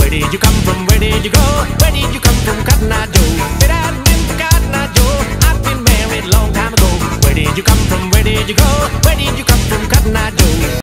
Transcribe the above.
Where did you come from? Where did you go? Where did you come from, Cotton Eye Joe? If it hadn't been for Cotton Eye Joe, I'd been married long time ago. Where did you come from? Where did you go? Where did you come from, Cotton Eye Joe?